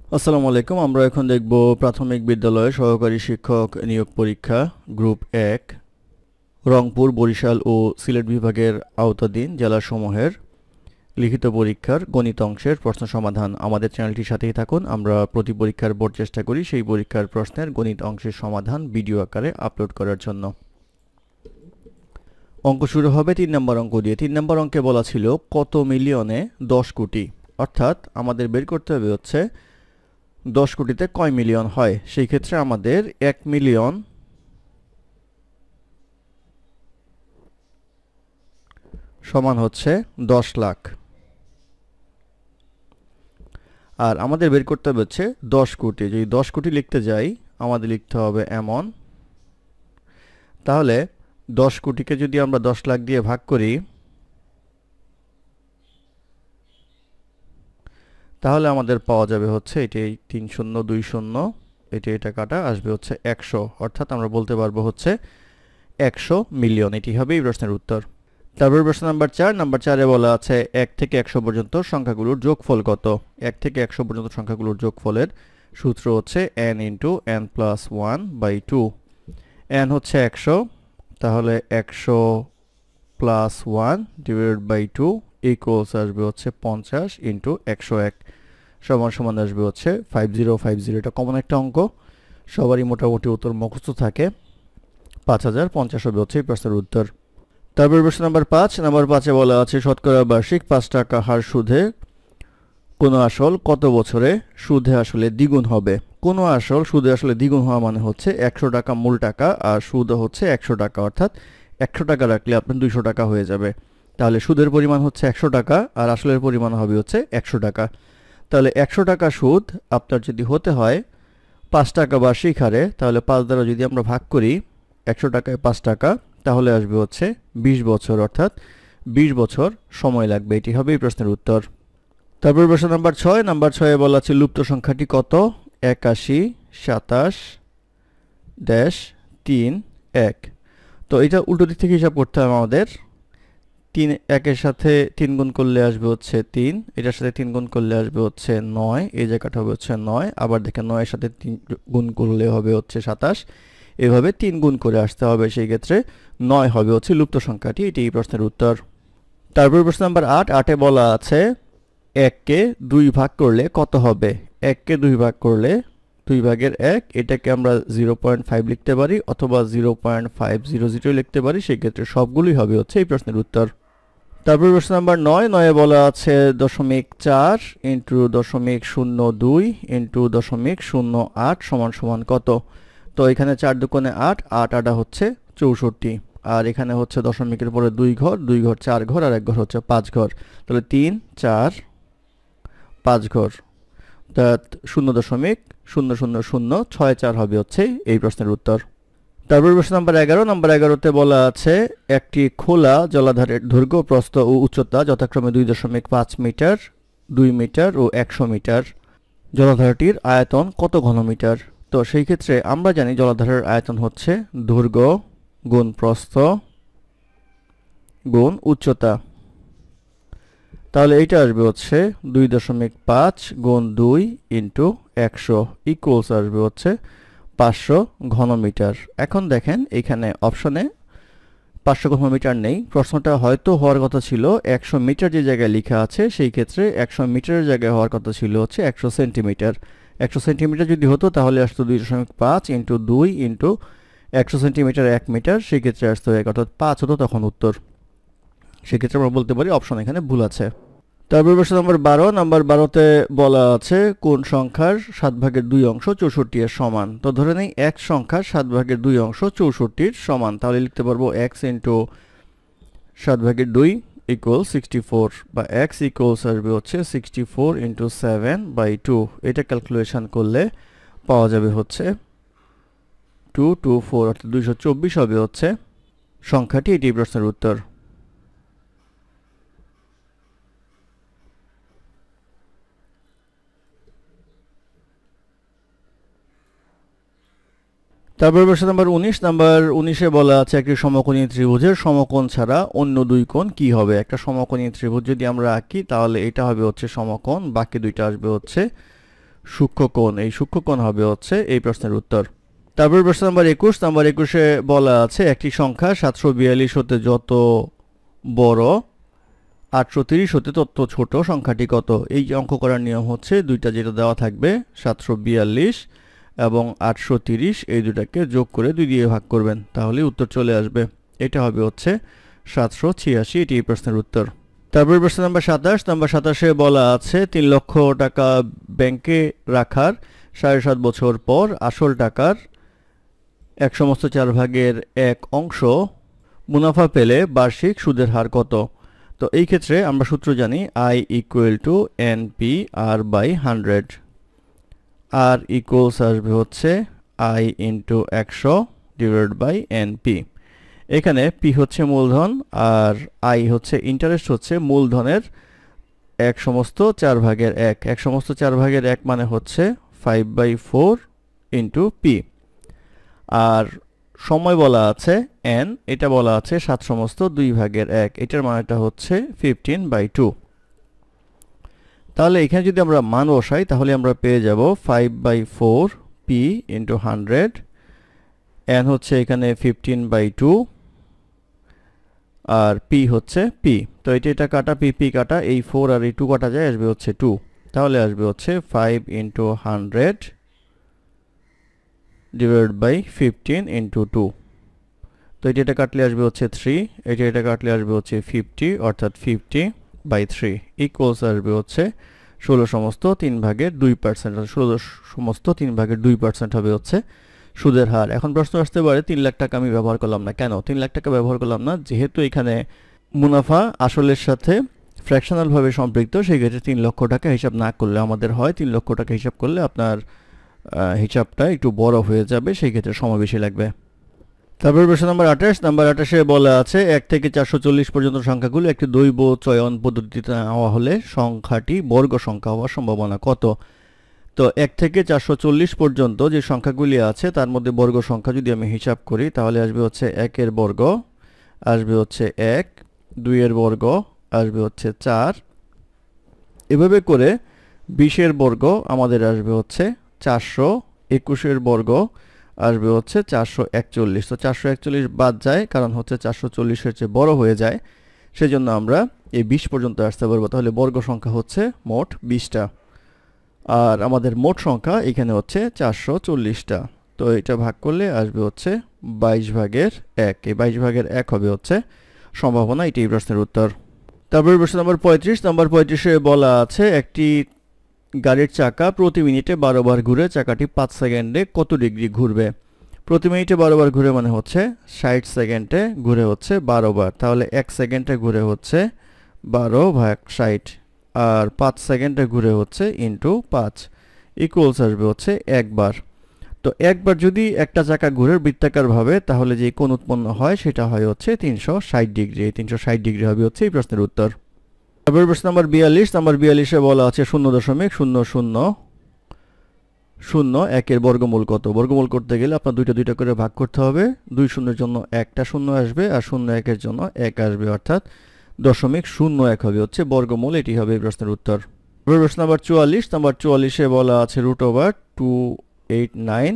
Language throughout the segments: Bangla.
আসসালামু আলাইকুম। আমরা এখন দেখব প্রাথমিক বিদ্যালয়ে সহকারী শিক্ষক নিয়োগ পরীক্ষা গ্রুপ 1 রংপুর, বরিশাল ও সিলেট বিভাগের আওতাধীন জেলাসমূহের লিখিত পরীক্ষার গণিত অংশের প্রশ্ন সমাধান। আমাদের চ্যানেলটির সাথেই থাকুন। আমরা প্রতি পরীক্ষার পর চেষ্টা করি সেই পরীক্ষার প্রশ্নের গণিত অংশের সমাধান ভিডিও আকারে আপলোড করার জন্য। অঙ্ক শুরু হবে 3 নম্বর অঙ্ক দিয়ে। 3 নম্বর অঙ্কে বলা ছিল কত মিলিয়নে 10 কোটি, অর্থাৎ আমাদের বের করতে হবে হচ্ছে 10 কোটিতে কয় মিলিয়ন হয়। সেই ক্ষেত্রে আমাদের 1 মিলিয়ন সমান হচ্ছে 10 লাখ, আর আমাদের বের করতে হবে হচ্ছে 10 কোটি। যদি 10 কোটি লিখতে যাই আমাদের লিখতে হবে এমন, তাহলে 10 কোটিকে যদি আমরা 10 লাখ দিয়ে ভাগ করি তাহলে আমাদের পাওয়া যাবে হচ্ছে এটাই 3020, এটা কাটা আসবে হচ্ছে 100, অর্থাৎ আমরা বলতে পারবো হচ্ছে 100 মিলিয়ন। এটি হবে এই প্রশ্নের উত্তর। তারপর প্রশ্ন নাম্বার 4। নাম্বার 4-এ বলা আছে 1 থেকে 100 পর্যন্ত সংখ্যাগুলোর যোগফল কত। 1 থেকে 100 পর্যন্ত সংখ্যাগুলোর যোগফলের সূত্র হচ্ছে n × n+1/2। n হচ্ছে 100, তাহলে 100 + 1/2 ইকুয়ালস আসবে হচ্ছে 50 × 101 সমান আসবে হচ্ছে 5050। এটা কমন একটা অঙ্ক, সবারই মোটামুটি উত্তর মুখস্থ থাকে। 5050 হবে হচ্ছে এই প্রশ্নের উত্তর। তারপর প্রশ্ন নাম্বার 5। নাম্বার 5-এ বলা আছে শতকরা বার্ষিক 5 টাকা হার সুদে কোনো আসল কত বছরে সুদে আসলে দ্বিগুণ হবে। কোনো আসল সুদে আসলে দ্বিগুণ হওয়া মানে হচ্ছে 100 টাকা মূল টাকা আর সুদ হচ্ছে 100 টাকা, অর্থাৎ 100 টাকা রাখলে আপনার 200 টাকা হয়ে যাবে। তাহলে সুদের পরিমাণ হচ্ছে 100 টাকা আর আসলের পরিমাণ হবে হচ্ছে 100 টাকা। তাহলে 100 টাকা সুদ আপনার যদি হতে হয় 5 টাকা বার্ষিক হারে, তাহলে 5 দ্বারা যদি আমরা ভাগ করি 100 টাকায় 5 টাকা, তাহলে আসবে হচ্ছে 20 বছর, অর্থাৎ 20 বছর সময় লাগবে। এটি হবে এই প্রশ্নের উত্তর। তারপর প্রশ্ন নাম্বার 6। নাম্বার 6-এ বলা আছে লুপ্ত সংখ্যাটি কত। 81 27-3 1। তো এটা উল্টো দিক থেকে হিসাব করতে হবে আমাদের। 3 1-এর সাথে 3 গুণ করলে আসবে হচ্ছে 3, এটার সাথে 3 গুণ করলে আসবে হচ্ছে 9, এই জায়গাটা হবে হচ্ছে 9, আবার দেখেন 9-এর সাথে 3 গুণ করলে হবে হচ্ছে 27, এভাবে 3 গুণ করে আসতে হবে। সেই ক্ষেত্রে 9 হবে হচ্ছে লুপ্ত সংখ্যাটি। এটি এই প্রশ্নের উত্তর। তারপর প্রশ্ন নাম্বার 8। 8-এ বলা আছে 1-কে 2 ভাগ করলে কত হবে। 1-কে 2 ভাগ করলে 2 ভাগের 1, এটাকে আমরা 0.5 লিখতে পারি অথবা 0.500 লিখতে পারি। সেই ক্ষেত্রে সবগুলোই হবে হচ্ছে এই প্রশ্নের উত্তর। তারপর প্রশ্ন নাম্বার 9। 9-এ বলা আছে 0.4 × 0.02 × 0.08 সমান কত। তো এখানে 4 দুগুণে 8, 8 8 হচ্ছে 64, আর এখানে হচ্ছে দশমিকের পরে 2 ঘর, 2 ঘর 4 ঘর আর 1 ঘর হচ্ছে 5 ঘর, তাহলে 3 4 5 ঘর, অর্থাৎ 0.000064 হবে হচ্ছে এই প্রশ্নের উত্তর। তারপর প্রশ্ন নাম্বার 11। নাম্বার 11-তে বলা আছে একটি খোলা জলাধারের দৈর্ঘ্য, প্রস্থ ও উচ্চতা যথাক্রমে 2.5 মিটার, 2 মিটার ও 100 মিটার। জলাধারটির আয়তন কত ঘনমিটার। তো সেই ক্ষেত্রে আমরা জানি জলাধারের আয়তন হচ্ছে দৈর্ঘ্য গুণ প্রস্থ গুণ উচ্চতা, তাহলে এইটা আসবে হচ্ছে 2.5 গুণ 2 × 100 ইকুয়ালস আসবে হচ্ছে 500 ঘনমিটার। এখন দেখেন এখানে অপশনে 500 ঘনমিটার নেই, প্রশ্নটা হয়তো হওয়ার কথা ছিল 100 মিটার যে জায়গায় লেখা আছে, সেই ক্ষেত্রে 100 মিটারের জায়গায় হওয়ার কথা ছিল হচ্ছে 100 সেন্টিমিটার। 100 সেন্টিমিটার যদি হতো তাহলে আসতো 2.5 × 2 × 100 সেন্টিমিটার 1 মিটার, সেই ক্ষেত্রে আসতো 1, অর্থাৎ 5 হতো তখন উত্তর। সেক্ষেত্রে আমরা বলতে পারি অপশন এখানে ভুল আছে। তারপর প্রশ্ন নাম্বার 12। নাম্বার 12-তে বলা আছে কোন সংখ্যার 7/2 অংশ 64-এর সমান। তো ধরে নেই এক সংখ্যার 7/2 অংশ 64-এর সমান, তাহলে লিখতে পারবো x × 7/2 = 64, বা x ইকুয়ালস আসবে হচ্ছে 64 × 7/2। এটা ক্যালকুলেশন করলে পাওয়া যাবে হচ্ছে 224, অর্থাৎ 224 হবে হচ্ছে সংখ্যাটি। এটি প্রশ্নের উত্তর। তারপর প্রশ্ন নাম্বার 19। নাম্বার 19-এ বলা আছে একটি সমকোণী ত্রিভুজের সমকোণ ছাড়া অন্য দুই কোণ কি হবে। একটা সমকোণী ত্রিভুজ যদি আমরা আঁকি তাহলে এটা হবে হচ্ছে সমকোণ, বাকি দুইটা আসবে হচ্ছে সূক্ষ্মকোণ, এই সূক্ষ্মকোণ হবে হচ্ছে এই প্রশ্নের উত্তর। তারপর প্রশ্ন নাম্বার 21, নাম্বার 21-এ বলা আছে একটি সংখ্যা 742 হতে যত বড় 830 হতে তত ছোট সংখ্যাটি কত। এই অঙ্ক করার নিয়ম হচ্ছে দুইটা যেটা দেওয়া থাকবে 742 এবং 830 এই দুটাকে যোগ করে 2 দিয়ে ভাগ করবেন, তাহলে উত্তর চলে আসবে। এটা হবে হচ্ছে 786, এটি এই প্রশ্নের উত্তর। তারপর প্রশ্ন নাম্বার 27, নাম্বার 27-এ বলা আছে 3 লক্ষ টাকা ব্যাংকে রাখার 7.5 বছর পর আসল টাকার 1/4 অংশ মুনাফা পেলে বার্ষিক সুদের হার কত। তো এই ক্ষেত্রে আমরা সূত্র জানি I = NP/100, R ইকুয়ালস আসবে হচ্ছে I × 100/NP। এখানে P হচ্ছে মূলধন আর I হচ্ছে ইন্টারেস্ট, হচ্ছে মূলধনের 1/4 1/4 মানে হচ্ছে 5/4 × P। আর সময় বলা আছে n, এটা বলা আছে 7/2 এটার মানেটা হচ্ছে 15/2। তাহলে এখানে যদি আমরা মান বসাই তাহলে আমরা পেয়ে যাব 5/4 P × 100, n হচ্ছে এখানে 15/2 আর P হচ্ছে P। তো এটা কাটা P কাটা, এই 4 আর এই 2 কাটা যায়, আসবে হচ্ছে 2, তাহলে আসবে হচ্ছে 5 × 100/15 × 2। তো এটা কাটলে আসবে হচ্ছে 3, এটা কাটলে আসবে হচ্ছে 50, অর্থাৎ 50/3 ইকুয়ালস আসবে হচ্ছে 16/3/2%, 16/3/2% হবে হচ্ছে সুদের হার। এখন প্রশ্ন আসতে পারে 3 লাখ টাকা আমি ব্যবহার করলাম না কেন? 3 লাখ টাকা ব্যবহার করলাম না যেহেতু এখানে মুনাফা আসলের সাথে ফ্র্যাকশনাল ভাবে সম্পৃক্ত, সেই ক্ষেত্রে 3 লক্ষ টাকা হিসাব না করলে আমাদের হয় 3 লক্ষ টাকা হিসাব করলে আপনার হিসাবটা একটু বড় হয়ে যাবে, সেই ক্ষেত্রে সময় বেশি লাগবে। তারপর প্রশ্ন নাম্বার 28, নাম্বার 28-এ বলা আছে 1 থেকে 440 পর্যন্ত সংখ্যাগুলো একটি দৈব চয়ন পদ্ধতিতে নেওয়া হলে সংখ্যাটি বর্গ সংখ্যা হওয়ার সম্ভাবনা কত। তো 1 থেকে 440 পর্যন্ত যে সংখ্যাগুলি আছে তার মধ্যে বর্গ সংখ্যা যদি আমি হিসাব করি তাহলে আসবে হচ্ছে 1 এর বর্গ, আসবে হচ্ছে 1, 2 এর বর্গ, আসবে হচ্ছে 4, এভাবে করে 20 এর বর্গ আমাদের আসবে হচ্ছে 400, 21 এর বর্গ আসবে হচ্ছে 441। তো 441 বাদ যায় কারণ হচ্ছে 440-এর চেয়ে বড় হয়ে যায়, সেজন্য আমরা এই 20 পর্যন্ত আসতে পারবো। তাহলে বর্গ সংখ্যা হচ্ছে মোট 20টা আর আমাদের মোট সংখ্যা এখানে হচ্ছে 440টা। তো এটা ভাগ করলে আসবে হচ্ছে 22/1। এই 22/1 হবে হচ্ছে সম্ভাবনা, এটাই প্রশ্নের উত্তর। তারপরে প্রশ্ন নাম্বার 35, নাম্বার 35-এ বলা আছে একটি গাড়ির চাকা প্রতি মিনিটে 12 বার ঘুরে চাকাটি 5 সেকেন্ডে কত ডিগ্রি ঘুরবে। প্রতি মিনিটে 12 বার ঘুরে মানে হচ্ছে 60 সেকেন্ডে ঘুরে হচ্ছে 12 বার, তাহলে 1 সেকেন্ডে ঘুরে হচ্ছে 12/60 আর 5 সেকেন্ডে ঘুরে হচ্ছে ইনটু 5 ইকুয়ালস আসবে হচ্ছে 1 বার। তো একবার যদি একটা চাকা ঘুরে বৃত্তাকার ভাবে তাহলে যে কোণ উৎপন্ন হয় সেটা হয় হচ্ছে 360 ডিগ্রি। 360 ডিগ্রি হবে হচ্ছে এই প্রশ্নের উত্তর। তারপর প্রশ্ন নাম্বার 42, নাম্বার 42-এ বলা আছে 0.00001 এর বর্গমূল কত। বর্গমূল করতে গেলে আপনার দুইটা করে ভাগ করতে হবে, 2 শূন্যের জন্য একটা শূন্য আসবে আর 0.1 এর জন্য 1 আসবে, অর্থাৎ 0.01 হবে হচ্ছে বর্গমূল, এটি হবে এই প্রশ্নের উত্তর। প্রশ্ন নাম্বার 44, নাম্বার 44-এ বলা আছে √289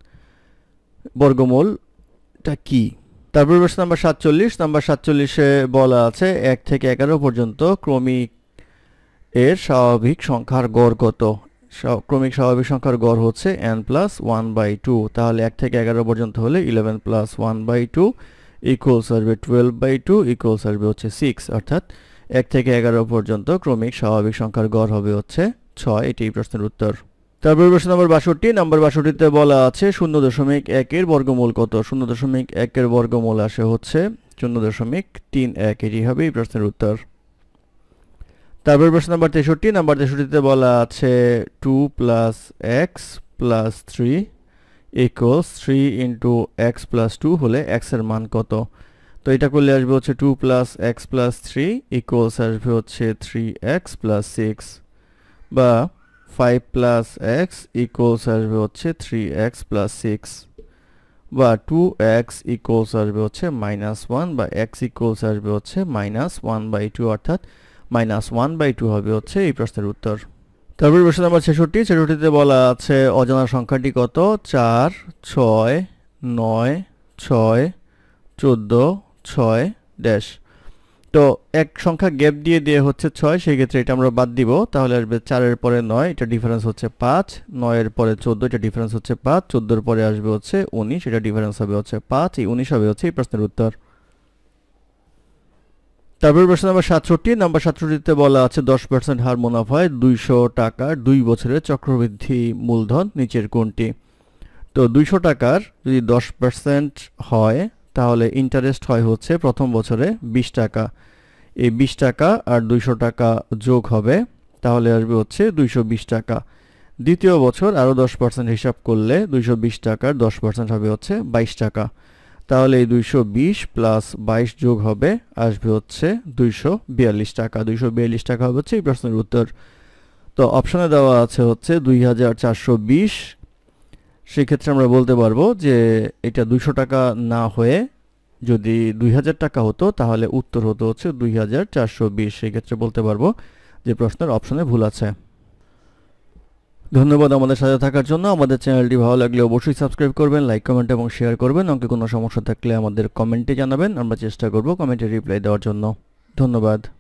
বর্গমূলটা কি। তারপর প্রশ্ন নাম্বার 47, নাম্বার 47-এ বলা আছে 1 থেকে 11 পর্যন্ত ক্রমিক এর স্বাভাবিক সংখ্যার গড় কত। ক্রমিক স্বাভাবিক সংখ্যার গড় হচ্ছে n+1/2, তাহলে 1 থেকে 11 পর্যন্ত হলে 11 + 1/2 ইকুয়ালস আসবে 12/2 ইকুয়ালস আসবে হচ্ছে 6, অর্থাৎ 1 থেকে 11 পর্যন্ত ক্রমিক স্বাভাবিক সংখ্যার গড় হবে হচ্ছে 6, এটাই প্রশ্নের উত্তর। তারপর প্রশ্ন নাম্বার 62, নাম্বার 62-তে বলা আছে 0.1 এর বর্গমূল কত। 0.1 এর বর্গমূল আসে হচ্ছে 0.31, এটি হবে এই প্রশ্নের উত্তর। তারপর প্রশ্ন নাম্বার 63, নাম্বার 63-তে বলা আছে 2 + x + 3 ইকুয়ালস 3 × x + 2 হলে x এর মান কত। তো এটা করলে আসবে হচ্ছে 2 + x + 3 ইকুয়ালস আসবে হচ্ছে 3x + 6, বা 5 + x ইকুয়ালস আসবে হচ্ছে 3x + 6, বা 2x ইকুয়ালস আসবে হচ্ছে -1, বা x ইকুয়ালস আসবে হচ্ছে -1/2, অর্থাৎ -1/2 হবে হচ্ছে এই প্রশ্নের উত্তর। তারপর প্রশ্ন নাম্বার 66, 66তে বলা আছে অজানা সংখ্যাটি কত? 4 6 9 6 14 6 ড্যাশ। তো এক সংখ্যা গ্যাপ দিয়ে দিয়ে হচ্ছে 6, সেই ক্ষেত্রে এটা আমরা বাদ দিব, তাহলে আসবে 4 এর পরে 9, এটা ডিফারেন্স হচ্ছে 5, 9 এর পরে 14, এটা ডিফারেন্স হচ্ছে 5, 14 এর পরে আসবে হচ্ছে 19, এটা ডিফারেন্স হবে হচ্ছে 5, এই 19 হবে হচ্ছে এই প্রশ্নের উত্তর। তারপর প্রশ্ন নাম্বার 67, নাম্বার 67তে বলা আছে 10% হার মুনাফায় 200 টাকার 2 বছরের চক্রবৃদ্ধি মূলধন নিচের কোনটি? তো 200 টাকার যদি 10% হয় তাহলে ইন্টারেস্ট হয় হচ্ছে প্রথম বছরে 20 টাকা, এই 20 টাকা আর 200 টাকা যোগ হবে, তাহলে আসবে হচ্ছে 220 টাকা। দ্বিতীয় বছর আরও 10% হিসাব করলে 220 টাকার 10% হবে হচ্ছে 22 টাকা, তাহলে এই 220 প্লাস 22 যোগ হবে, আসবে হচ্ছে 242 টাকা। 242 টাকা হবে হচ্ছে এই প্রশ্নের উত্তর। তো অপশনে দেওয়া আছে হচ্ছে 2420, সেক্ষেত্রে আমরা বলতে পারবো যে এটা 200 টাকা না হয়ে যদি 2000 টাকা হতো তাহলে উত্তর হতো হচ্ছে 2420, সেক্ষেত্রে বলতে পারবো যে প্রশ্নের অপশনে ভুল আছে। ধন্যবাদ আমাদের সাথে থাকার জন্য। আমাদের চ্যানেলটি ভালো লাগলে অবশ্যই সাবস্ক্রাইব করবেন, লাইক কমেন্ট এবং শেয়ার করবেন। অঙ্কে কোনো সমস্যা থাকলে আমাদের কমেন্টে জানাবেন, আমরা চেষ্টা করব কমেন্টে রিপ্লাই দেওয়ার জন্য। ধন্যবাদ।